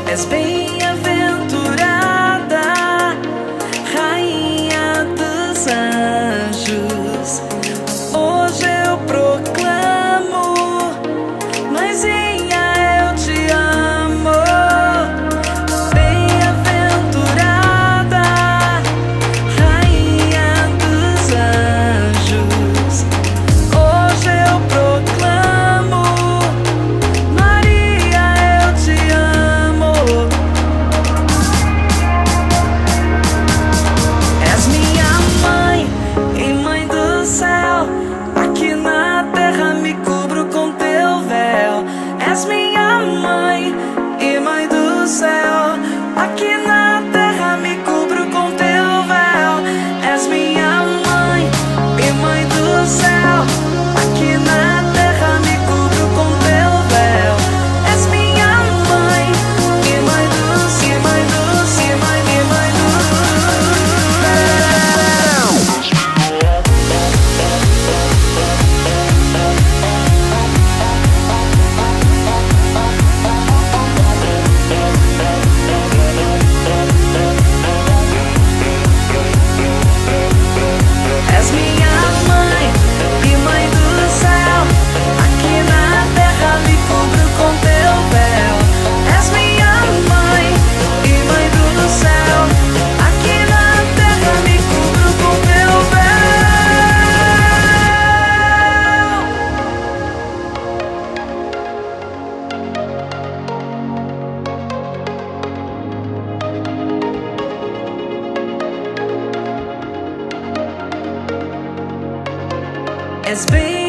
És bem-aventurada, Rainha dos anjos. Hoje eu proclamo, Mãezinha, eu te amo. Bem-aventurada, Rainha dos anjos. Hoje eu proclamo, Maria, eu te amo. És minha mãe e mãe do céu. Aqui na terra me cubro com teu véu. És minha mãe e mãe do céu. Aqui na terra me cubro com teu véu. És minha mãe e mãe do céu. Aqui na terra me cubro com teu véu. És minha mãe e mãe do céu. E mãe do céu, mãe e mãe do céu. És minha mãe e mãe do céu. Aqui na terra me cubro com teu véu. És minha mãe e mãe do céu. Aqui na terra me cubro com teu véu. És bem